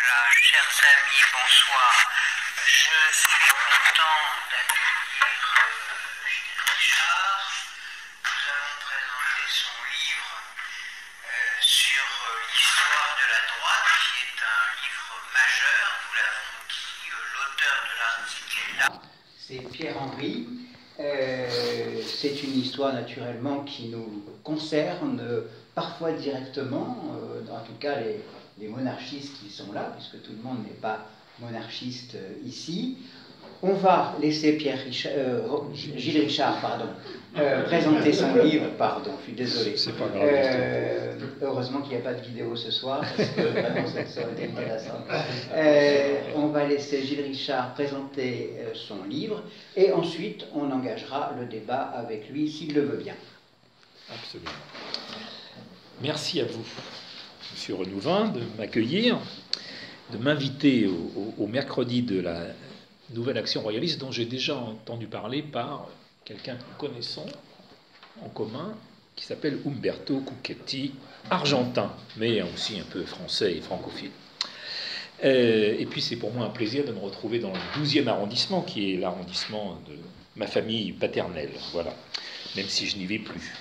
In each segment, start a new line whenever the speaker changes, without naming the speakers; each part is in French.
Voilà, chers amis, bonsoir. Je suis content d'accueillir Gilles Richard. Nous allons présenter son livre sur l'histoire de la droite, qui est un livre majeur. Nous l'avons dit, l'auteur de l'article est là.
C'est Pierre-Henri. C'est une histoire naturellement qui nous concerne parfois directement, en tout cas les monarchistes qui sont là, puisque tout le monde n'est pas monarchiste ici. On va laisser Gilles Richard présenter son livre. Pardon, je suis désolé.
C'est pas grave.
Heureusement qu'il n'y a pas de vidéo ce soir, parce que vraiment ça aurait été intéressant. On va laisser Gilles Richard présenter son livre, et ensuite on engagera le débat avec lui s'il le veut bien.
Absolument. Merci à vous, Monsieur Renouvin, de m'accueillir, de m'inviter au mercredi de la Nouvelle Action Royaliste, dont j'ai déjà entendu parler par quelqu'un que nous connaissons en commun, qui s'appelle Umberto Cucchetti, argentin, mais aussi un peu français et francophile. Et puis c'est pour moi un plaisir de me retrouver dans le 12e arrondissement, qui est l'arrondissement de ma famille paternelle, voilà, même si je n'y vais plus.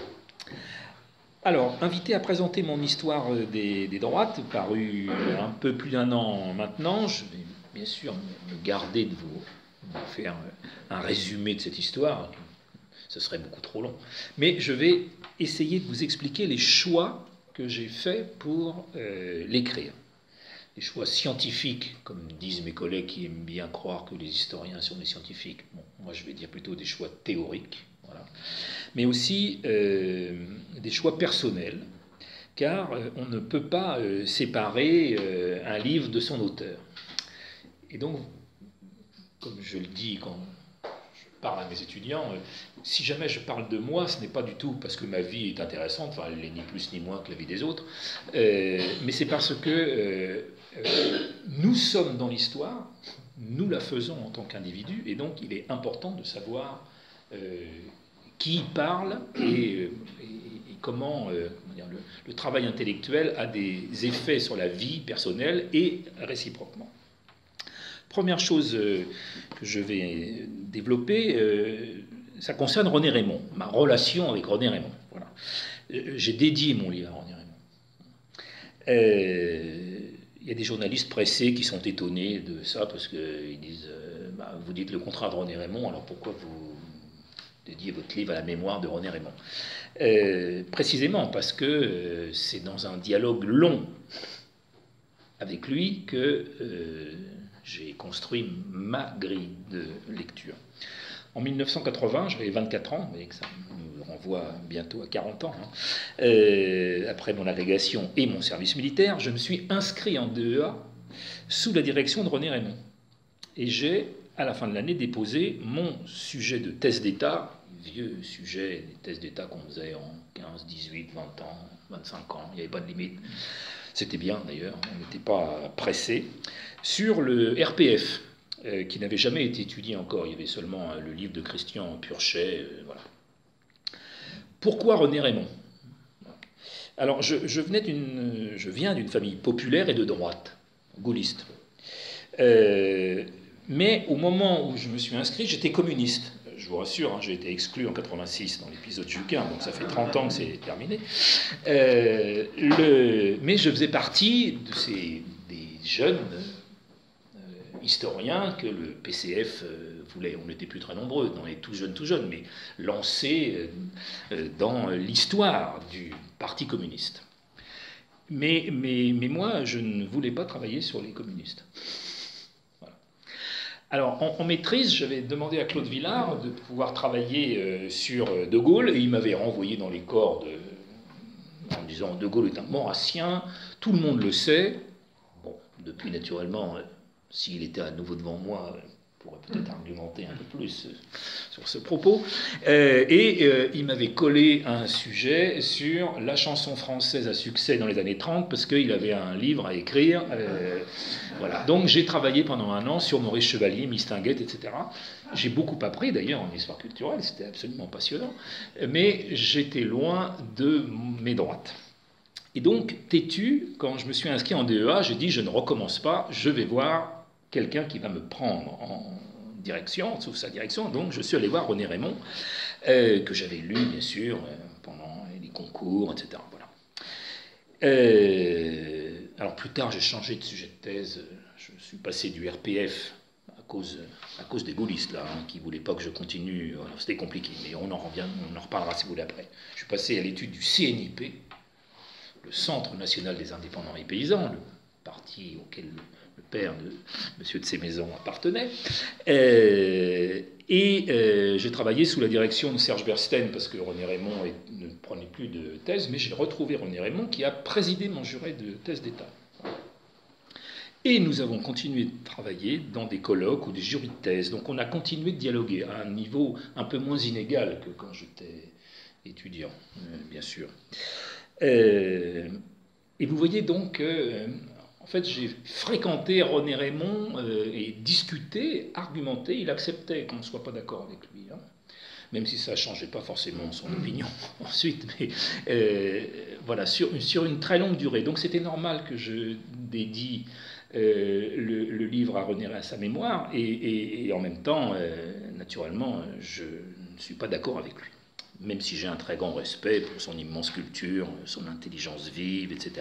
Alors, invité à présenter mon histoire des droites, parue un peu plus d'1 an maintenant, je vais bien sûr me garder de vous faire un résumé de cette histoire, ce serait beaucoup trop long, mais je vais essayer de vous expliquer les choix que j'ai faits pour l'écrire. Des choix scientifiques, comme disent mes collègues qui aiment bien croire que les historiens sont des scientifiques. Bon, moi je vais dire plutôt des choix théoriques, voilà. Mais aussi des choix personnels, car on ne peut pas séparer un livre de son auteur. Et donc, comme je le dis quand je parle à mes étudiants, si jamais je parle de moi, ce n'est pas du tout parce que ma vie est intéressante, enfin elle n'est ni plus ni moins que la vie des autres, mais c'est parce que nous sommes dans l'histoire, nous la faisons en tant qu'individus, et donc il est important de savoir qui parle et comment le travail intellectuel a des effets sur la vie personnelle et réciproquement. Première chose que je vais développer, ça concerne René Rémond, ma relation avec René Rémond. Voilà. J'ai dédié mon livre à René Rémond. Il y a des journalistes pressés qui sont étonnés de ça, parce qu'ils disent vous dites le contraire de René Rémond, alors pourquoi vous dédiez votre livre à la mémoire de René Rémond? Précisément parce que c'est dans un dialogue long avec lui que j'ai construit ma grille de lecture. En 1980, j'avais 24 ans, mais ça me renvoie bientôt à 40 ans, après mon agrégation et mon service militaire, je me suis inscrit en DEA sous la direction de René Rémond. Et j'ai, à la fin de l'année, déposé mon sujet de thèse d'État, vieux sujet, des thèses d'État qu'on faisait en 15, 18, 20 ans, 25 ans, il n'y avait pas de limite. C'était bien d'ailleurs, on n'était pas pressé, sur le RPF, qui n'avait jamais été étudié encore. Il y avait seulement le livre de Christian Purchet. Voilà. Pourquoi René Rémond? Alors, je viens d'une famille populaire et de droite, gaulliste. Mais au moment où je me suis inscrit, j'étais communiste. Je vous rassure, hein, j'ai été exclu en 86 dans l'épisode Juquin, donc ça fait 30 ans que c'est terminé. Mais je faisais partie des jeunes historiens que le PCF voulait. On n'était plus très nombreux, on était tout jeunes, mais lancés dans l'histoire du Parti communiste. Mais moi, je ne voulais pas travailler sur les communistes. Alors, en maîtrise, j'avais demandé à Claude Villard de pouvoir travailler sur De Gaulle, et il m'avait renvoyé dans les corps en me disant « De Gaulle est un maurassien, tout le monde le sait ». Bon, depuis, naturellement, s'il était à nouveau devant moi, on pourrait peut-être argumenter un peu plus sur ce propos. Il m'avait collé un sujet sur la chanson française à succès dans les années 30, parce qu'il avait un livre à écrire. Voilà. Donc j'ai travaillé pendant 1 an sur Maurice Chevalier, Mistinguett, etc. J'ai beaucoup appris d'ailleurs en histoire culturelle, c'était absolument passionnant, mais j'étais loin de mes droites. Et donc, têtu, quand je me suis inscrit en DEA, j'ai dit, je ne recommence pas, je vais voir quelqu'un qui va me prendre en direction, sous sa direction. Donc, je suis allé voir René Raymond, que j'avais lu, bien sûr, pendant les concours, etc. Voilà. Alors, plus tard, j'ai changé de sujet de thèse. Je suis passé du RPF à cause des gaullistes, là, qui ne voulaient pas que je continue. C'était compliqué, mais on en reparlera si vous voulez après. Je suis passé à l'étude du CNIP, le Centre national des indépendants et paysans, le parti auquel le père de M. de Sémaison appartenait. J'ai travaillé sous la direction de Serge Bersten, parce que René Raymond ne prenait plus de thèse, mais j'ai retrouvé René Raymond qui a présidé mon jury de thèse d'État. Et nous avons continué de travailler dans des colloques ou des jurys de thèse. Donc on a continué de dialoguer à un niveau un peu moins inégal que quand j'étais étudiant, bien sûr. Et vous voyez donc, en fait, j'ai fréquenté René Raymond et discuté, argumenté. Il acceptait qu'on ne soit pas d'accord avec lui, hein, même si ça ne changeait pas forcément son opinion ensuite. Mais voilà, sur une très longue durée. Donc c'était normal que je dédie le livre à René à sa mémoire, et en même temps, naturellement, je ne suis pas d'accord avec lui. Même si j'ai un très grand respect pour son immense culture, son intelligence vive, etc.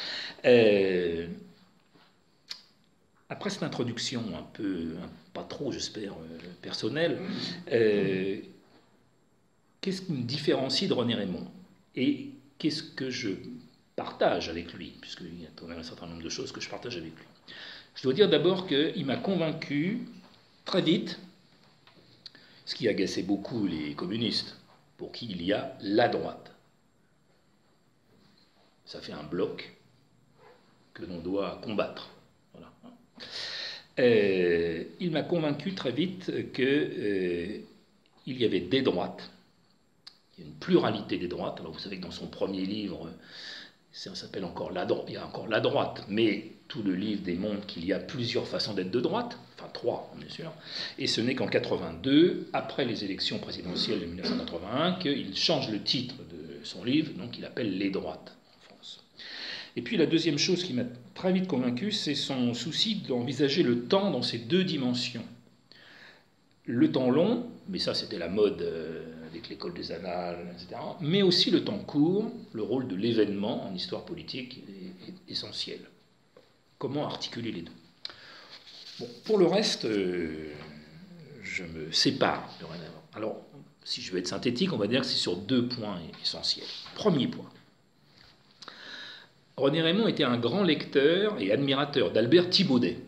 Après cette introduction un peu, pas trop j'espère, personnelle, qu'est-ce qui me différencie de René Raymond? Et qu'est-ce que je partage avec lui? Puisqu'il y a quand même un certain nombre de choses que je partage avec lui. Je dois dire d'abord qu'il m'a convaincu très vite, ce qui agaçait beaucoup les communistes, pour qui il y a la droite. Ça fait un bloc que l'on doit combattre. Voilà. Il m'a convaincu très vite qu'il y avait des droites, il y a une pluralité des droites. Alors vous savez que dans son premier livre, ça s'appelle encore la droite, il y a encore la droite, mais tout le livre démontre qu'il y a plusieurs façons d'être de droite, enfin 3 bien sûr, et ce n'est qu'en 82, après les élections présidentielles de 1981, qu'il change le titre de son livre, donc il appelle Les droites en France. Et puis la deuxième chose qui m'a très vite convaincu, c'est son souci d'envisager le temps dans ses 2 dimensions. Le temps long, mais ça c'était la mode avec l'école des annales, etc., mais aussi le temps court, le rôle de l'événement en histoire politique est essentiel. Comment articuler les deux? Bon, pour le reste, je me sépare de René Raymond. Alors, si je veux être synthétique, on va dire que c'est sur 2 points essentiels. Premier point. René Raymond était un grand lecteur et admirateur d'Albert Thibaudet,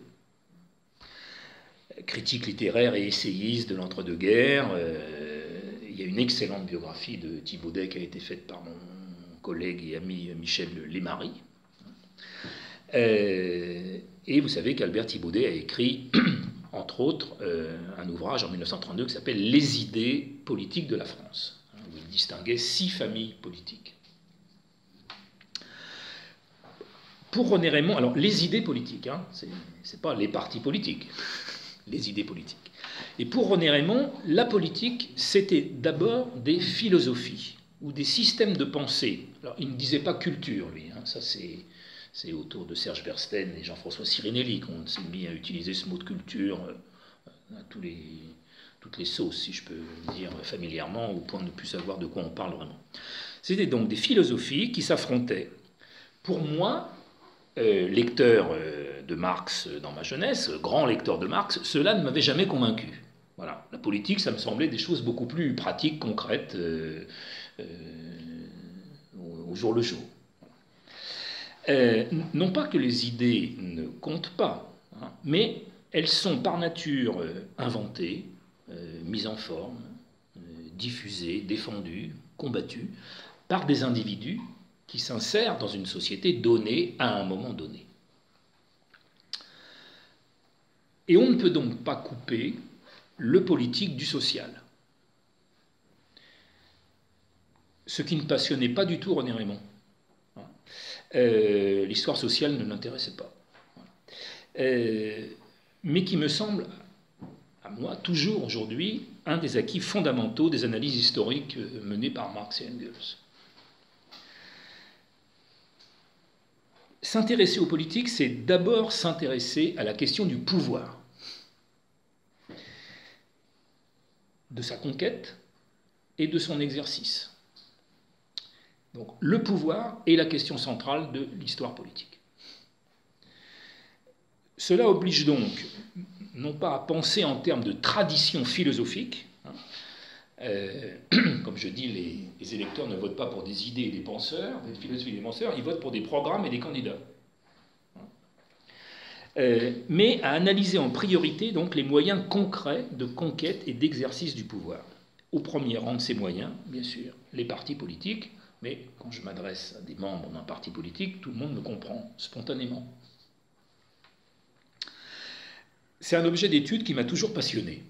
critique littéraire et essayiste de l'entre-deux-guerres. Il y a une excellente biographie de Thibaudet qui a été faite par mon collègue et ami Michel Lémarie. Et vous savez qu'Albert Thibaudet a écrit, entre autres, un ouvrage en 1932 qui s'appelle « Les idées politiques de la France », où il distinguait 6 familles politiques. Pour René Raymond, alors les idées politiques, hein, c'est pas les partis politiques, les idées politiques. Et pour René Raymond, la politique, c'était d'abord des philosophies ou des systèmes de pensée. Alors, il ne disait pas culture, lui, hein, ça c'est autour de Serge Bersten et Jean-François Sirinelli qu'on s'est mis à utiliser ce mot de culture à toutes les sauces, si je peux dire familièrement, au point de ne plus savoir de quoi on parle vraiment. C'était donc des philosophies qui s'affrontaient. Pour moi, lecteur de Marx dans ma jeunesse, grand lecteur de Marx, cela ne m'avait jamais convaincu. Voilà. La politique, ça me semblait des choses beaucoup plus pratiques, concrètes, au jour le jour. Non pas que les idées ne comptent pas, hein, mais elles sont par nature inventées, mises en forme, diffusées, défendues, combattues par des individus qui s'insèrent dans une société donnée à un moment donné. Et on ne peut donc pas couper le politique du social. Ce qui ne passionnait pas du tout René Raymond. L'histoire sociale ne l'intéressait pas. Mais qui me semble, à moi, toujours aujourd'hui, un des acquis fondamentaux des analyses historiques menées par Marx et Engels. s'intéresser aux politiques, c'est d'abord s'intéresser à la question du pouvoir, de sa conquête et de son exercice. Donc le pouvoir est la question centrale de l'histoire politique. Cela oblige donc, non pas à penser en termes de tradition philosophique, comme je dis, les électeurs ne votent pas pour des idées et des penseurs, des philosophes et des penseurs, ils votent pour des programmes et des candidats. Mais à analyser en priorité donc les moyens concrets de conquête et d'exercice du pouvoir. Au premier rang de ces moyens, bien sûr, les partis politiques, mais quand je m'adresse à des membres d'un parti politique, tout le monde me comprend spontanément. C'est un objet d'étude qui m'a toujours passionné.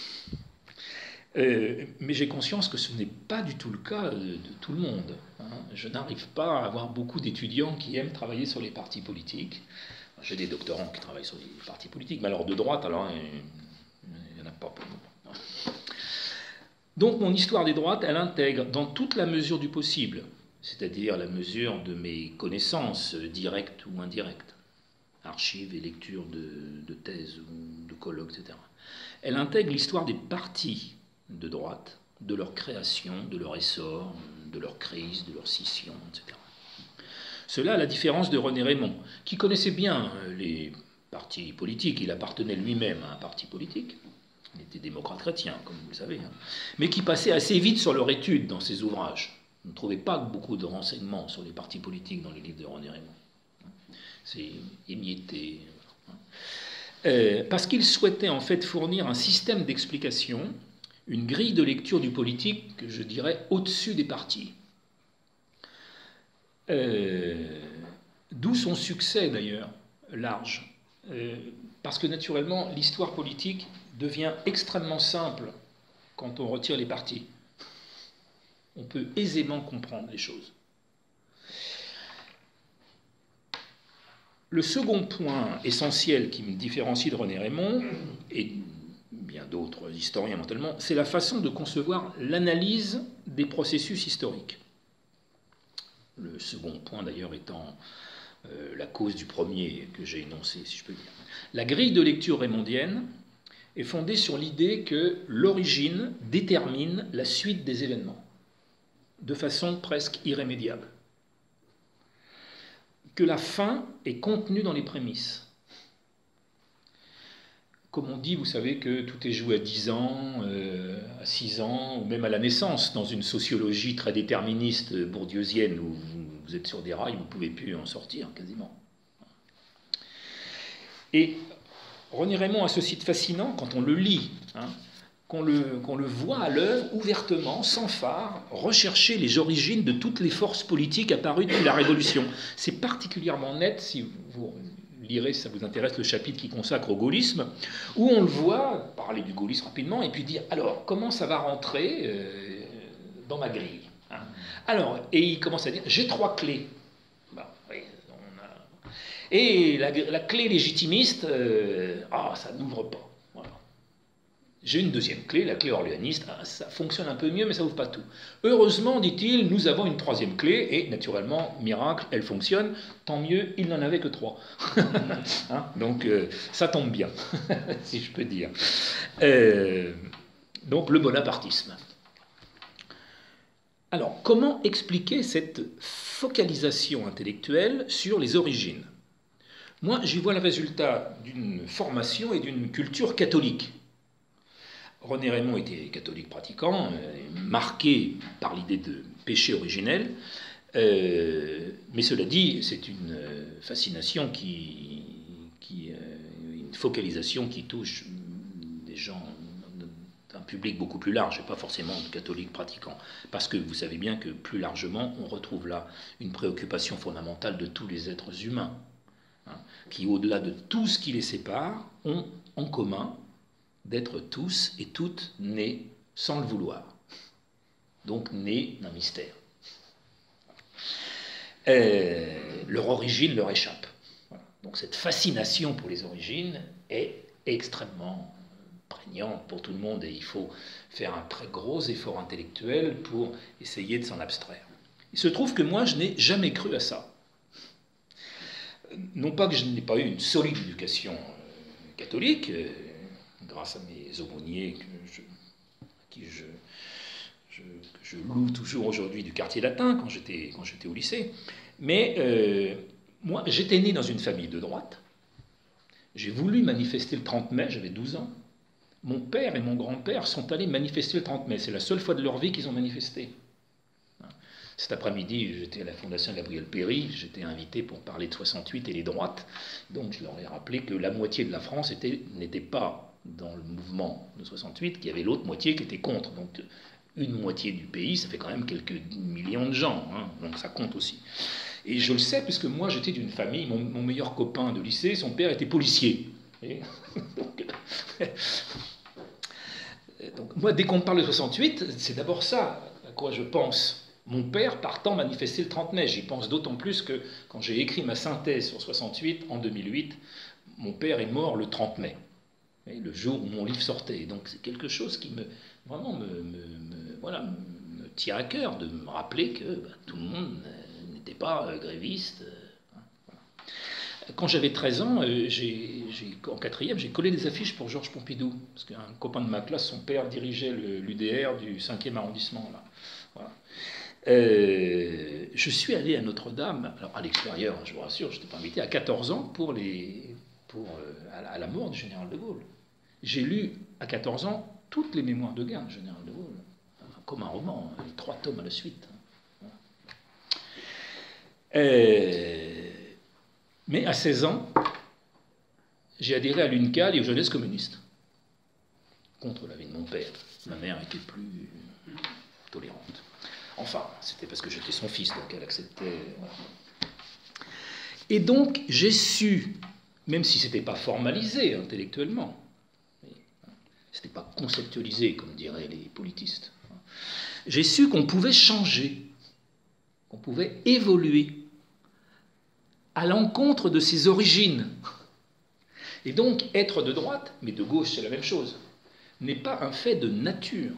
Mais j'ai conscience que ce n'est pas du tout le cas de tout le monde. Je n'arrive pas à avoir beaucoup d'étudiants qui aiment travailler sur les partis politiques. J'ai des doctorants qui travaillent sur les partis politiques, mais alors de droite, alors il n'y en a pas pour nous. Donc mon histoire des droites, elle intègre dans toute la mesure du possible, c'est-à-dire la mesure de mes connaissances directes ou indirectes, archives et lectures de thèses ou de colloques, etc. Elle intègre l'histoire des partis de droite, de leur création, de leur essor, de leur crise, de leur scission, etc. Cela à la différence de René Raymond, qui connaissait bien les partis politiques, il appartenait lui-même à un parti politique, il était démocrate chrétien, comme vous le savez, mais qui passait assez vite sur leur étude dans ses ouvrages. On ne trouvait pas beaucoup de renseignements sur les partis politiques dans les livres de René Raymond. C'est émietté. Parce qu'il souhaitait en fait fournir un système d'explication, une grille de lecture du politique, que je dirais, au-dessus des partis. D'où son succès d'ailleurs large, parce que naturellement l'histoire politique devient extrêmement simple quand on retire les partis. On peut aisément comprendre les choses. Le second point essentiel qui me différencie de René Raymond, et bien d'autres historiens mentalement, c'est la façon de concevoir l'analyse des processus historiques. Le second point d'ailleurs étant la cause du premier que j'ai énoncé, si je peux dire. La grille de lecture raymondienne est fondée sur l'idée que l'origine détermine la suite des événements, de façon presque irrémédiable. Que la fin est contenue dans les prémices. Comme on dit, vous savez que tout est joué à 10 ans, à 6 ans, ou même à la naissance, dans une sociologie très déterministe bourdieusienne où vous êtes sur des rails, vous ne pouvez plus en sortir quasiment. Et René Raymond a ce site fascinant quand on le lit, qu'on le voit à l'œuvre ouvertement, sans phare, rechercher les origines de toutes les forces politiques apparues depuis la Révolution. C'est particulièrement net, si vous lirez, si ça vous intéresse, le chapitre qui consacre au gaullisme, où on le voit parler du gaullisme rapidement et puis dire alors comment ça va rentrer dans ma grille. Alors, et il commence à dire j'ai 3 clés. Oui, et la clé légitimiste, ça n'ouvre pas. Voilà. J'ai une deuxième clé, la clé orléaniste, ça fonctionne un peu mieux, mais ça n'ouvre pas tout. Heureusement, dit-il, nous avons une 3e clé, et naturellement, miracle, elle fonctionne. Tant mieux, il n'en avait que 3. Donc, ça tombe bien, si je peux dire. Donc, le bonapartisme. Alors, comment expliquer cette focalisation intellectuelle sur les origines? Moi, j'y vois le résultat d'une formation et d'une culture catholique. René Raymond était catholique pratiquant, marqué par l'idée de péché originel, mais cela dit, c'est une fascination une focalisation qui touche des gens d'un public beaucoup plus large, et pas forcément de catholiques pratiquants, parce que vous savez bien que plus largement, on retrouve là une préoccupation fondamentale de tous les êtres humains, qui, au-delà de tout ce qui les sépare, ont en commun d'être tous et toutes nés sans le vouloir. Donc nés d'un mystère. Leur origine leur échappe. Voilà. Donc cette fascination pour les origines est extrêmement prégnante pour tout le monde et il faut faire un très gros effort intellectuel pour essayer de s'en abstraire. Il se trouve que moi, je n'ai jamais cru à ça. Non pas que je n'ai pas eu une solide éducation catholique, grâce à mes aumôniers que je loue toujours aujourd'hui du quartier latin quand j'étais au lycée. Mais moi, j'étais né dans une famille de droite. J'ai voulu manifester le 30 mai, j'avais 12 ans. Mon père et mon grand-père sont allés manifester le 30 mai. C'est la seule fois de leur vie qu'ils ont manifesté. Cet après-midi, j'étais à la Fondation Gabriel Péry, j'étais invité pour parler de 68 et les droites. Donc je leur ai rappelé que la moitié de la France n'était pas dans le mouvement de 68, qu'il y avait l'autre moitié qui était contre. Donc une moitié du pays, ça fait quand même quelques millions de gens, hein, donc ça compte aussi. Et je le sais puisque moi j'étais d'une famille, mon meilleur copain de lycée, son père était policier. Donc moi, dès qu'on parle de 68, c'est d'abord ça à quoi je pense. Mon père partant manifester le 30 mai. J'y pense d'autant plus que quand j'ai écrit ma synthèse sur 68 en 2008, mon père est mort le 30 mai, le jour où mon livre sortait. Donc c'est quelque chose qui me tient à cœur de me rappeler que tout le monde n'était pas gréviste. Quand j'avais 13 ans, en quatrième, j'ai collé des affiches pour Georges Pompidou, parce qu'un copain de ma classe, son père dirigeait l'UDR du 5e arrondissement. Là. Voilà. Je suis allé à Notre-Dame, alors à l'extérieur, je vous rassure, je n'étais pas invité, à 14 ans à la mort du général de Gaulle. J'ai lu à 14 ans toutes les mémoires de guerre du général de Gaulle, comme un roman, les 3 tomes à la suite. Mais à 16 ans, j'ai adhéré à l'UNCAL et aux Jeunesses communistes, contre l'avis de mon père. Ma mère était plus tolérante. Enfin, c'était parce que j'étais son fils, donc elle acceptait. Voilà. Et donc, j'ai su, même si ce n'était pas formalisé intellectuellement, ce n'était pas conceptualisé, comme diraient les politistes, j'ai su qu'on pouvait changer, qu'on pouvait évoluer à l'encontre de ses origines. Et donc, être de droite, mais de gauche, c'est la même chose, n'est pas un fait de nature.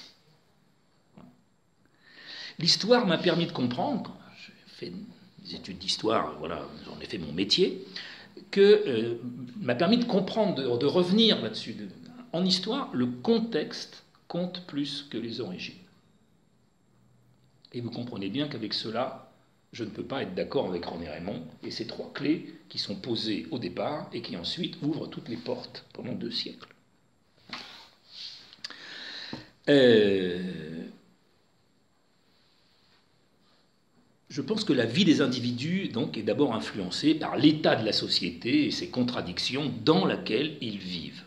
L'histoire m'a permis de comprendre, quand j'ai fait des études d'histoire, voilà, j'en ai fait mon métier, m'a permis de comprendre, de revenir là-dessus. En histoire, le contexte compte plus que les origines. Et vous comprenez bien qu'avec cela, je ne peux pas être d'accord avec René Raymond et ces 3 clés qui sont posées au départ et qui ensuite ouvrent toutes les portes pendant 2 siècles. Je pense que la vie des individus donc, est d'abord influencée par l'état de la société et ses contradictions dans laquelle ils vivent.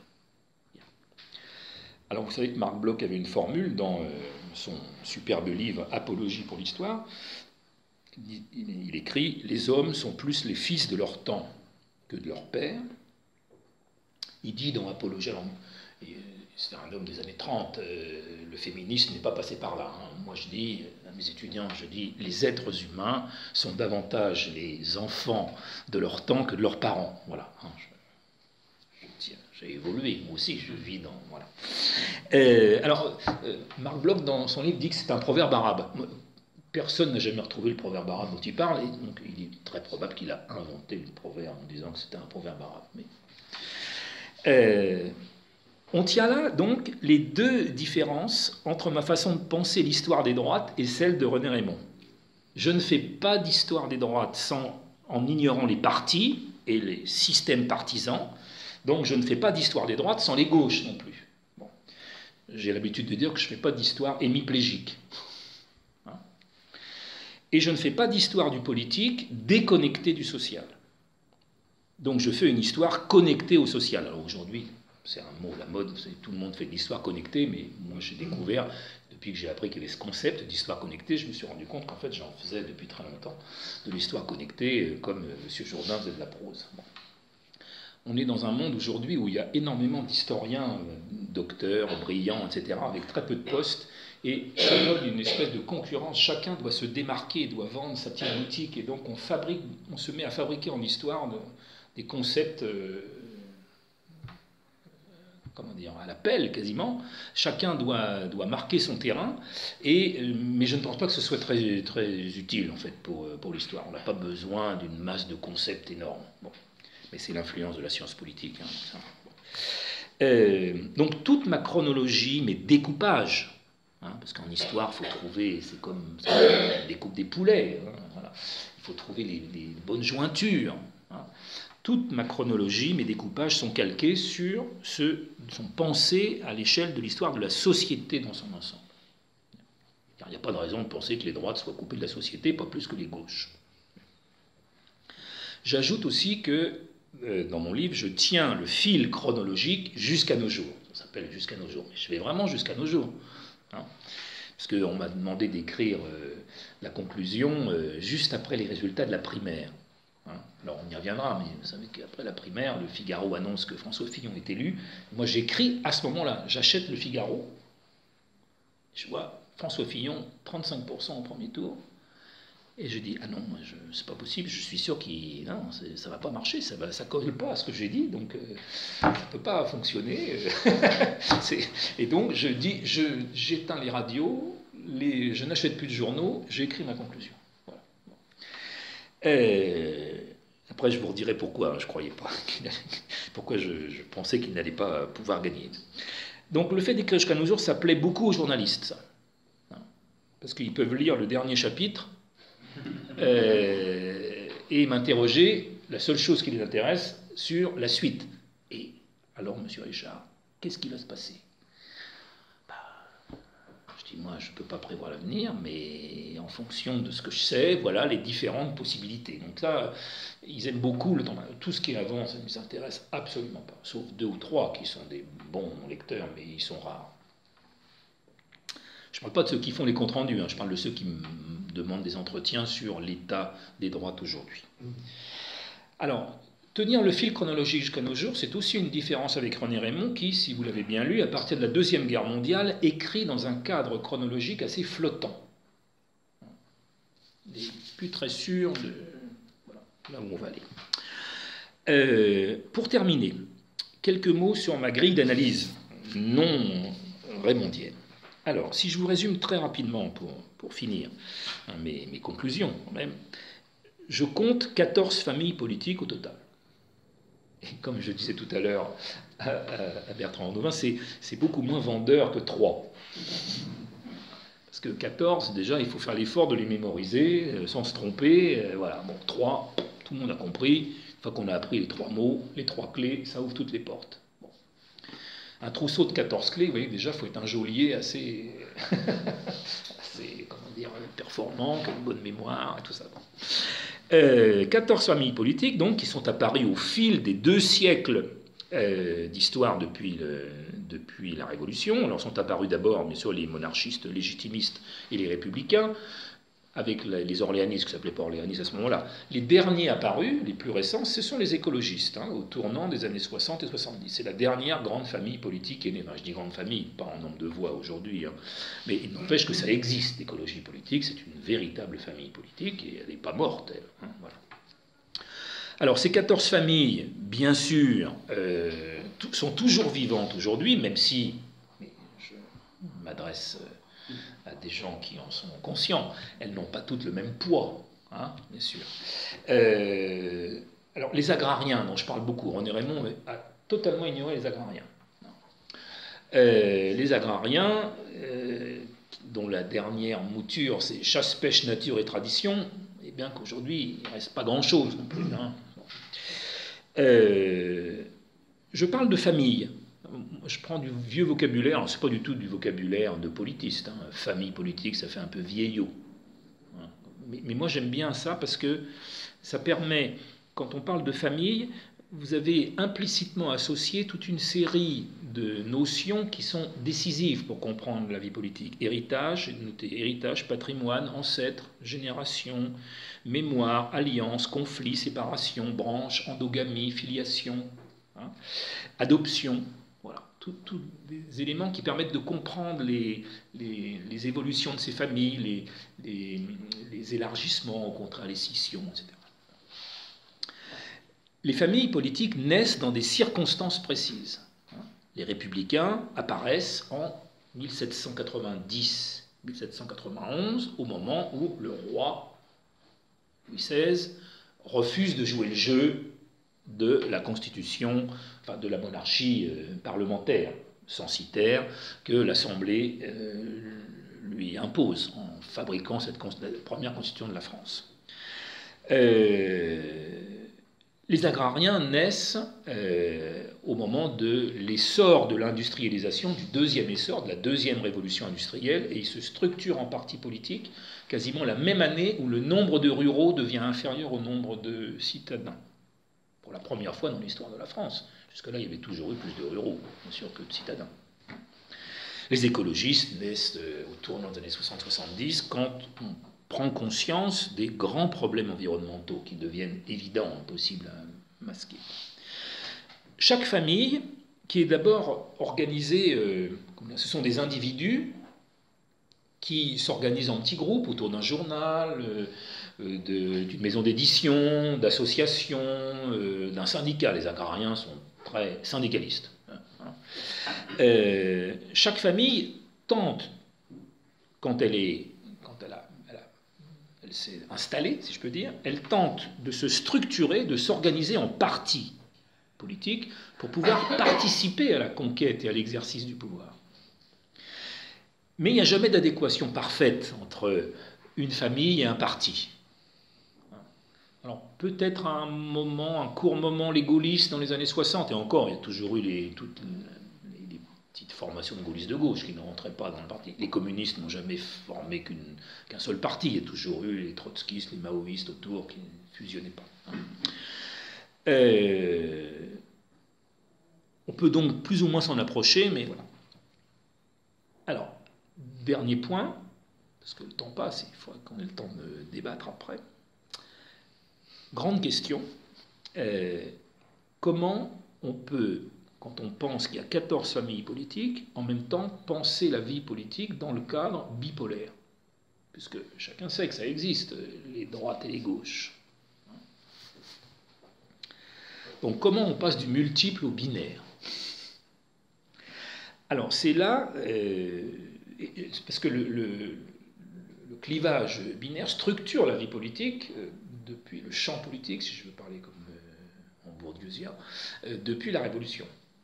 Alors vous savez que Marc Bloch avait une formule dans son superbe livre « Apologie pour l'histoire ». Il écrit « Les hommes sont plus les fils de leur temps que de leur père ». Il dit dans Apologie, c'est un homme des années 30, le féminisme n'est pas passé par là. Hein. Moi je dis, à mes étudiants, je dis, les êtres humains sont davantage les enfants de leur temps que de leurs parents. Voilà. Hein, j'ai évolué, moi aussi je vis dans... Voilà. Marc Bloch, dans son livre, dit que c'est un proverbe arabe. Personne n'a jamais retrouvé le proverbe arabe dont il parle, et donc il est très probable qu'il a inventé le proverbe en disant que c'était un proverbe arabe. Mais, on tient là donc les 2 différences entre ma façon de penser l'histoire des droites et celle de René Raymond. Je ne fais pas d'histoire des droites en ignorant les partis et les systèmes partisans, donc je ne fais pas d'histoire des droites sans les gauches non plus. Bon. J'ai l'habitude de dire que je ne fais pas d'histoire hémiplégique. Et je ne fais pas d'histoire du politique déconnectée du social. Donc je fais une histoire connectée au social. Alors aujourd'hui, c'est un mot à la mode, vous savez, tout le monde fait de l'histoire connectée, mais moi j'ai découvert, depuis que j'ai appris qu'il y avait ce concept d'histoire connectée, je me suis rendu compte qu'en fait j'en faisais depuis très longtemps de l'histoire connectée, comme M. Jourdain faisait de la prose. Bon. On est dans un monde aujourd'hui où il y a énormément d'historiens, docteurs, brillants, etc., avec très peu de postes, et ça donne une espèce de concurrence. Chacun doit se démarquer, doit vendre sa petite boutique, et donc on se met à fabriquer en histoire des concepts comment dire, à l'appel quasiment. Chacun doit marquer son terrain, mais je ne pense pas que ce soit très, très utile en fait pour l'histoire. On n'a pas besoin d'une masse de concepts énormes. Bon. Mais c'est l'influence de la science politique. Hein, ça. Bon. Donc toute ma chronologie, mes découpages, hein, parce qu'en histoire, il faut trouver, c'est comme on découpe des poulets, hein, voilà. Il faut trouver les bonnes jointures. Hein. Toute ma chronologie, mes découpages sont calqués sont pensés à l'échelle de l'histoire de la société dans son ensemble. Car il n'y a pas de raison de penser que les droites soient coupées de la société, pas plus que les gauches. J'ajoute aussi que dans mon livre, je tiens le fil chronologique jusqu'à nos jours. Ça s'appelle jusqu'à nos jours, mais je vais vraiment jusqu'à nos jours. Hein, parce qu'on m'a demandé d'écrire la conclusion juste après les résultats de la primaire. Hein, alors on y reviendra, mais vous savez qu'après la primaire, le Figaro annonce que François Fillon est élu. Moi j'écris à ce moment-là, j'achète le Figaro, je vois François Fillon 35% au premier tour. Et je dis, ah non, c'est pas possible, je suis sûr ça va pas marcher, ça colle pas à ce que j'ai dit, donc ça peut pas fonctionner. Et donc je dis, j'éteins les radios, je n'achète plus de journaux, j'écris ma conclusion. Voilà. Après je vous redirai pourquoi, je croyais pas, pourquoi je pensais qu'il n'allait pas pouvoir gagner. Donc le fait d'écrire jusqu'à nos jours, ça plaît beaucoup aux journalistes, ça. Parce qu'ils peuvent lire le dernier chapitre, et m'interroger, la seule chose qui les intéresse, sur la suite. Et alors, monsieur Richard, qu'est-ce qui va se passer? Je dis, moi, je ne peux pas prévoir l'avenir, mais en fonction de ce que je sais, voilà les différentes possibilités. Donc là, ils aiment beaucoup le temps. Tout ce qui est avant, ça ne nous intéresse absolument pas, sauf 2 ou 3 qui sont des bons lecteurs, mais ils sont rares. Je ne parle pas de ceux qui font les comptes rendus, hein, je parle de ceux qui me demandent des entretiens sur l'état des droites aujourd'hui. Alors, tenir le fil chronologique jusqu'à nos jours, c'est aussi une différence avec René Raymond qui, si vous l'avez bien lu, à partir de la Deuxième Guerre mondiale, écrit dans un cadre chronologique assez flottant. Il n'est plus très sûr de voilà, là où on va aller. Pour terminer, quelques mots sur ma grille d'analyse non raymondienne. Alors, si je vous résume très rapidement pour finir hein, mes conclusions, quand même, je compte 14 familles politiques au total. Et comme je disais tout à l'heure à Bertrand Andovin, c'est beaucoup moins vendeur que 3. Parce que 14, déjà, il faut faire l'effort de les mémoriser sans se tromper. Voilà, bon, 3, tout le monde a compris. Une fois qu'on a appris les 3 mots, les 3 clés, ça ouvre toutes les portes. Un trousseau de 14 clés, vous voyez, déjà, il faut être un geôlier assez comment dire, performant, qui a une bonne mémoire, et tout ça. 14 familles politiques, donc, qui sont apparues au fil des 2 siècles d'histoire depuis la Révolution. Alors, sont apparus d'abord, bien sûr, les monarchistes légitimistes et les républicains, avec les orléanistes, qui ne s'appelaient pas orléanistes à ce moment-là. Les derniers apparus, les plus récents, ce sont les écologistes, hein, au tournant des années 60 et 70. C'est la dernière grande famille politique qui est née. Enfin, je dis grande famille, pas en nombre de voix aujourd'hui, hein, mais il n'empêche que ça existe, l'écologie politique, c'est une véritable famille politique, et elle n'est pas morte, elle. Hein, voilà. Alors, ces 14 familles, bien sûr, sont toujours vivantes aujourd'hui, même si, je m'adresse à des gens qui en sont conscients, elles n'ont pas toutes le même poids, hein, bien sûr. Alors, les agrariens, dont je parle beaucoup, René Raymond a totalement ignoré les agrariens. Les agrariens, dont la dernière mouture, c'est chasse, pêche, nature et tradition, et bien qu'aujourd'hui, il ne reste pas grand-chose non plus. Hein. Je parle de famille. Je prends du vieux vocabulaire, c'est pas du tout du vocabulaire de politiste. Hein. Famille politique, ça fait un peu vieillot. Hein. Mais moi j'aime bien ça parce que ça permet, quand on parle de famille, vous avez implicitement associé toute une série de notions qui sont décisives pour comprendre la vie politique. Héritage, notez héritage, patrimoine, ancêtre, génération, mémoire, alliance, conflit, séparation, branche, endogamie, filiation, hein, adoption. Voilà, tous des éléments qui permettent de comprendre les évolutions de ces familles, les élargissements, au contraire, les scissions, etc. Les familles politiques naissent dans des circonstances précises. Les républicains apparaissent en 1790-1791, au moment où le roi Louis XVI refuse de jouer le jeu de la constitution, enfin de la monarchie parlementaire, censitaire, que l'Assemblée lui impose en fabriquant la première constitution de la France. Les agrariens naissent au moment de l'essor de l'industrialisation, du deuxième essor, de la deuxième révolution industrielle, et ils se structurent en parti politique quasiment la même année où le nombre de ruraux devient inférieur au nombre de citadins. Pour la première fois dans l'histoire de la France. Jusque-là, il y avait toujours eu plus de ruraux, bien sûr, que de citadins. Les écologistes naissent au tournant des années 60-70 quand on prend conscience des grands problèmes environnementaux qui deviennent évidents, impossibles à masquer. Chaque famille, qui est d'abord organisée, ce sont des individus qui s'organisent en petits groupes autour d'un journal, d'une maison d'édition, d'associations, d'un syndicat. Les agrariens sont très syndicalistes. Chaque famille tente, quand elle s'est installée, si je peux dire, elle tente de se structurer, de s'organiser en partis politiques pour pouvoir participer à la conquête et à l'exercice du pouvoir. Mais il n'y a jamais d'adéquation parfaite entre une famille et un parti. Alors, peut-être à un court moment, les gaullistes dans les années 60, et encore, il y a toujours eu toutes les petites formations de gaullistes de gauche qui ne rentraient pas dans le parti. Les communistes n'ont jamais formé qu'un seul parti. Il y a toujours eu les trotskistes, les maoïstes autour qui ne fusionnaient pas. On peut donc plus ou moins s'en approcher, mais voilà. Alors, dernier point, parce que le temps passe, il faut qu'on ait le temps de débattre après. Grande question, comment on peut, quand on pense qu'il y a 14 familles politiques, en même temps penser la vie politique dans le cadre bipolaire? Puisque chacun sait que ça existe, les droites et les gauches. Donc comment on passe du multiple au binaire? Alors c'est là, parce que le clivage binaire structure la vie politique depuis le champ politique, si je veux parler comme en bourdieusien, depuis la Révolution.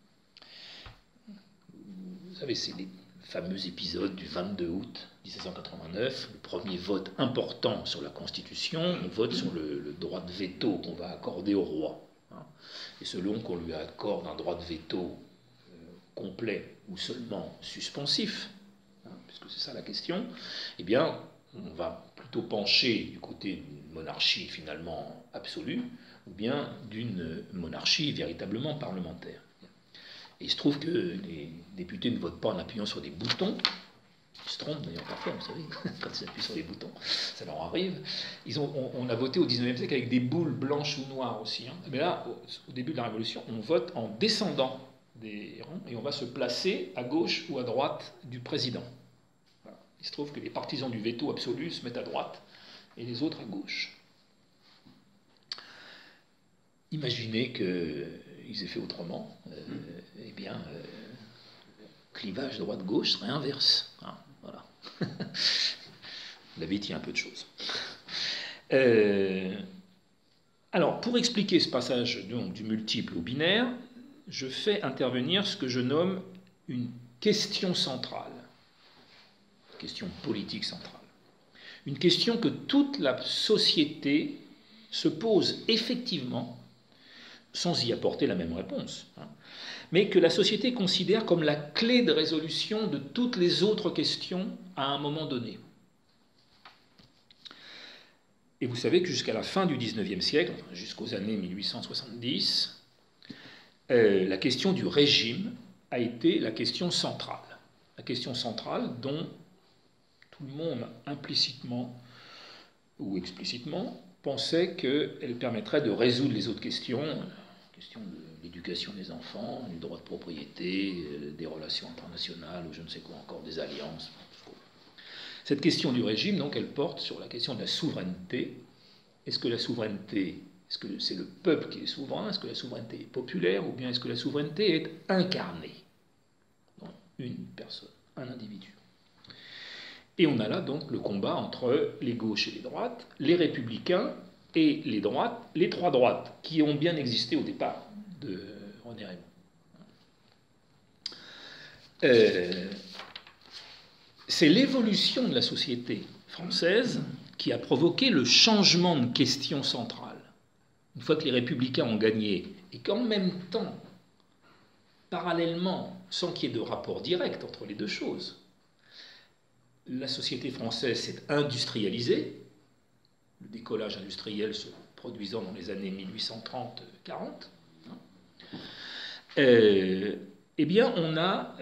Vous savez, c'est les fameux épisodes du 22 août 1789, le premier vote important sur la Constitution, on vote sur le droit de veto qu'on va accorder au roi. Et selon qu'on lui accorde un droit de veto complet ou seulement suspensif, puisque c'est ça la question, eh bien, on va plutôt pencher du côté d'une monarchie finalement absolue, ou bien d'une monarchie véritablement parlementaire. Et il se trouve que les députés ne votent pas en appuyant sur des boutons. Ils se trompent d'ailleurs parfois, vous savez, quand ils appuient sur les boutons, ça leur arrive. On a voté au 19e siècle avec des boules blanches ou noires aussi. Mais là, au début de la Révolution, on vote en descendant des rangs et on va se placer à gauche ou à droite du président. Voilà. Il se trouve que les partisans du veto absolu se mettent à droite et les autres à gauche. Imaginez qu'ils aient fait autrement, eh bien, le clivage droite-gauche serait inverse. Voilà. La vie tient un peu de choses. Alors, pour expliquer ce passage donc, du multiple au binaire, je fais intervenir ce que je nomme une question centrale, question politique centrale. Une question que toute la société se pose effectivement, sans y apporter la même réponse, mais que la société considère comme la clé de résolution de toutes les autres questions à un moment donné. Et vous savez que jusqu'à la fin du XIXe siècle, jusqu'aux années 1870, la question du régime a été la question centrale. La question centrale dont tout le monde, implicitement ou explicitement, pensait qu'elle permettrait de résoudre les autres questions, la question de l'éducation des enfants, du droit de propriété, des relations internationales, ou je ne sais quoi encore, des alliances. Cette question du régime, donc, elle porte sur la question de la souveraineté. Est-ce que la souveraineté, est-ce que c'est le peuple qui est souverain? Est-ce que la souveraineté est populaire? Ou bien est-ce que la souveraineté est incarnée? Une personne, un individu. Et on a là donc le combat entre les gauches et les droites, les républicains et les droites, les trois droites, qui ont bien existé au départ de René Raymond. C'est l'évolution de la société française qui a provoqué le changement de question centrale. Une fois que les républicains ont gagné, et qu'en même temps, parallèlement, sans qu'il y ait de rapport direct entre les deux choses, la société française s'est industrialisée, le décollage industriel se produisant dans les années 1830-40, eh bien, on a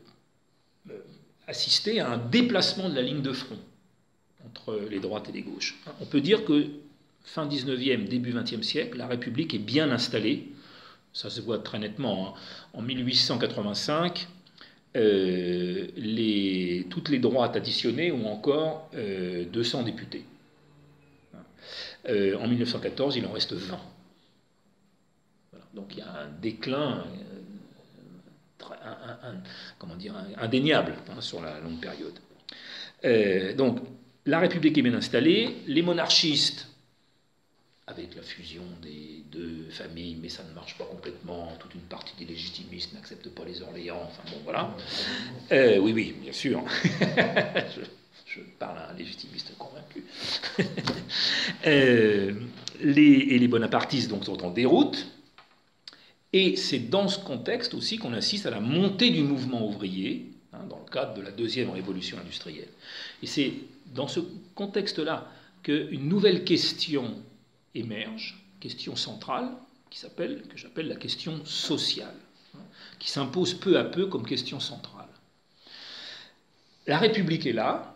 assisté à un déplacement de la ligne de front entre les droites et les gauches. On peut dire que fin 19e, début 20e siècle, la République est bien installée. Ça se voit très nettement. En 1885, toutes les droites additionnées ont encore 200 députés. En 1914, il en reste 20. Voilà. Donc il y a un déclin indéniable sur la longue période. Donc la République est bien installée. Les monarchistes, avec la fusion des deux familles, mais ça ne marche pas complètement. Toute une partie des légitimistes n'acceptent pas les Orléans. Enfin bon, voilà. Oui, bien sûr. je parle à un légitimiste convaincu. Et les bonapartistes donc sont en déroute. Et c'est dans ce contexte aussi qu'on assiste à la montée du mouvement ouvrier, dans le cadre de la deuxième révolution industrielle. Et c'est dans ce contexte-là qu'une nouvelle question émerge, question centrale, que j'appelle la question sociale, qui s'impose peu à peu comme question centrale. La République est là,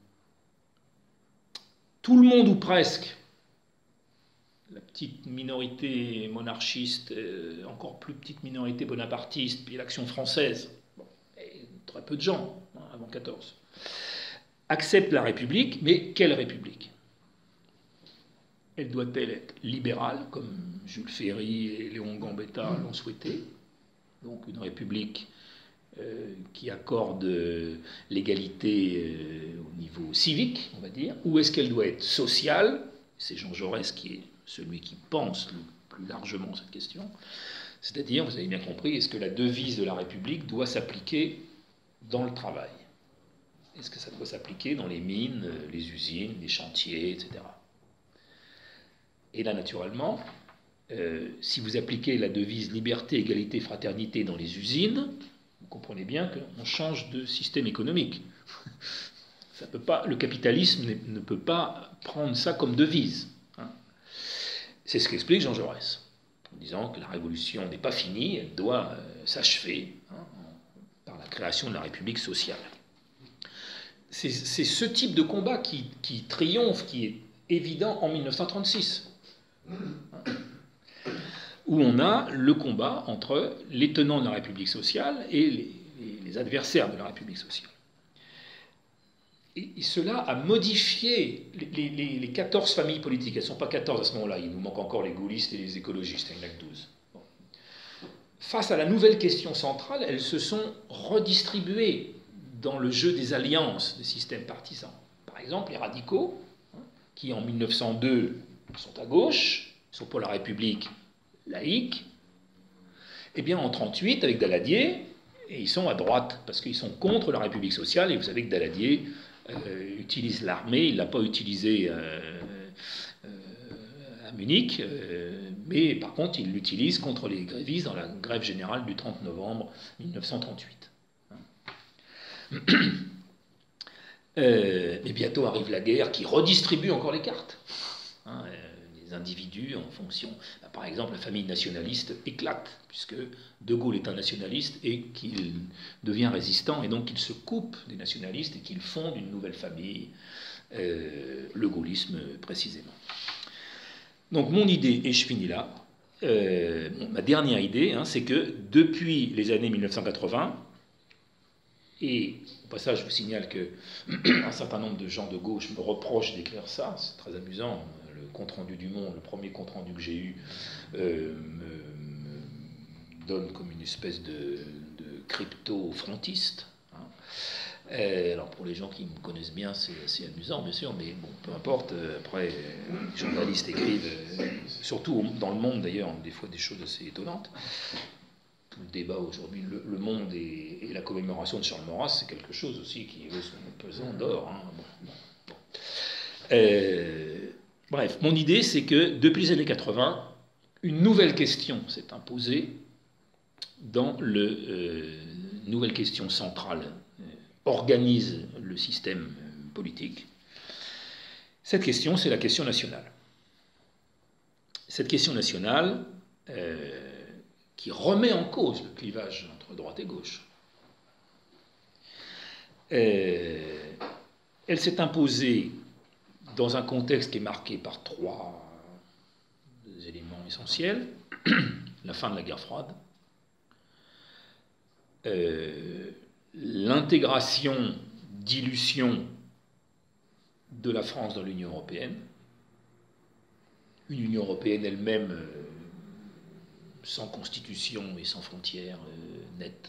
tout le monde ou presque, la petite minorité monarchiste, encore plus petite minorité bonapartiste, puis l'Action française, et très peu de gens, avant 14, acceptent la République, mais quelle République ? Elle doit-elle être libérale, comme Jules Ferry et Léon Gambetta l'ont souhaité, donc une République qui accorde l'égalité au niveau civique, on va dire, ou est-ce qu'elle doit être sociale ? C'est Jean Jaurès qui est celui qui pense le plus largement cette question. C'est-à-dire, vous avez bien compris, est-ce que la devise de la République doit s'appliquer dans le travail ? Est-ce que ça doit s'appliquer dans les mines, les usines, les chantiers, etc. Et là, naturellement, si vous appliquez la devise liberté, égalité, fraternité dans les usines, vous comprenez bien qu'on change de système économique. Ça peut pas, le capitalisme ne peut pas prendre ça comme devise. C'est ce qu'explique Jean Jaurès, en disant que la révolution n'est pas finie, elle doit s'achever par la création de la République sociale. C'est ce type de combat qui triomphe, qui est évident en 1936, où on a le combat entre les tenants de la République sociale et les adversaires de la République sociale. Et cela a modifié les 14 familles politiques. Elles ne sont pas 14 à ce moment-là, il nous manque encore les gaullistes et les écologistes, il y en a que 12. Bon. Face à la nouvelle question centrale, elles se sont redistribuées dans le jeu des alliances des systèmes partisans. Par exemple, les radicaux, qui en 1902 sont à gauche, sont pour la République laïque, eh bien en 1938, avec Daladier, et ils sont à droite, parce qu'ils sont contre la République sociale, et vous savez que Daladier utilise l'armée, il ne l'a pas utilisé à Munich, mais par contre il l'utilise contre les grévistes dans la grève générale du 30 novembre 1938. Et bientôt arrive la guerre qui redistribue encore les cartes. Les individus en fonction... Par exemple, la famille nationaliste éclate, puisque De Gaulle est un nationaliste et qu'il devient résistant, et donc il se coupe des nationalistes et qu'il fonde une nouvelle famille, le gaullisme précisément. Donc mon idée, et je finis là, ma dernière idée, c'est que depuis les années 1980, et au passage je vous signale qu'un certain nombre de gens de gauche me reprochent d'écrire ça, c'est très amusant, le compte-rendu du Monde, le premier compte-rendu que j'ai eu, me donne comme une espèce de crypto-frontiste. Alors pour les gens qui me connaissent bien, c'est assez amusant, bien sûr, mais bon, peu importe. Après, les journalistes écrivent, surtout dans le Monde d'ailleurs, des fois des choses assez étonnantes. Tout le débat aujourd'hui, le Monde et la commémoration de Charles Maurras, c'est quelque chose aussi qui vaut son pesant d'or. Hein. Bref, mon idée, c'est que depuis les années 80, une nouvelle question s'est imposée dans nouvelle question centrale organise le système politique. Cette question, c'est la question nationale. Cette question nationale qui remet en cause le clivage entre droite et gauche. Elle s'est imposée dans un contexte qui est marqué par 3 éléments essentiels. La fin de la guerre froide, l'intégration, dilution de la France dans l'Union européenne, une Union européenne elle-même sans constitution et sans frontières nettes.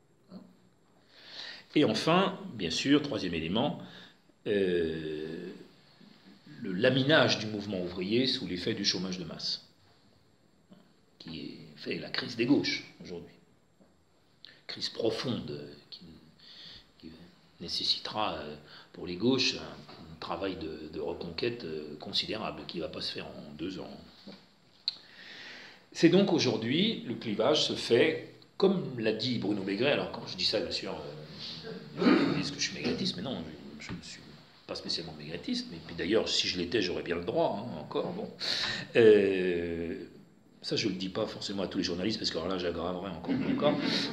Et enfin, bien sûr, 3e élément, le laminage du mouvement ouvrier sous l'effet du chômage de masse, qui fait la crise des gauches aujourd'hui. Crise profonde qui nécessitera pour les gauches un travail de reconquête considérable qui ne va pas se faire en 2 ans. C'est donc aujourd'hui, le clivage se fait, comme l'a dit Bruno Maigret, alors quand je dis ça, bien sûr, ils disent que je suis maigretiste, mais non, je ne suis pas spécialement maigretiste, mais puis d'ailleurs, si je l'étais, j'aurais bien le droit, hein, encore, bon. Ça, je ne le dis pas forcément à tous les journalistes, parce que alors là, j'aggraverais encore mon cas.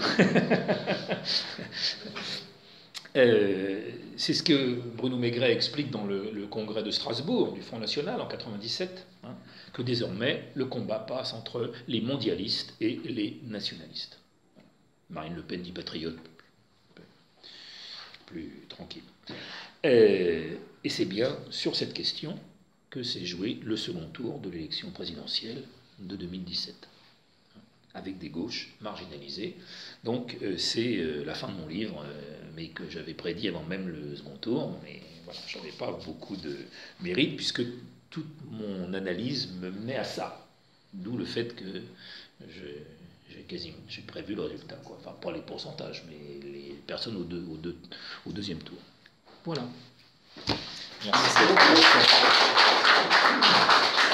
C'est ce que Bruno Maigret explique dans le congrès de Strasbourg du Front National en 97, hein, que désormais, le combat passe entre les mondialistes et les nationalistes. Marine Le Pen dit patriote, plus tranquille. Et c'est bien sur cette question que s'est joué le second tour de l'élection présidentielle de 2017, avec des gauches marginalisées. Donc c'est la fin de mon livre, mais que j'avais prédit avant même le second tour, mais voilà, je n'avais pas beaucoup de mérite, puisque toute mon analyse me menait à ça. D'où le fait que j'ai prévu le résultat, quoi. Enfin, pas les pourcentages, mais les personnes au deuxième tour. Voilà. Merci.